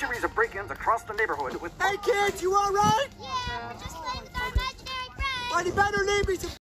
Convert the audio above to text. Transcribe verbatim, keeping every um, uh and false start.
series of break-ins across the neighborhood with... Hey kids, you all right? Yeah, we're just playing with our imaginary friends. Well, you better leave me some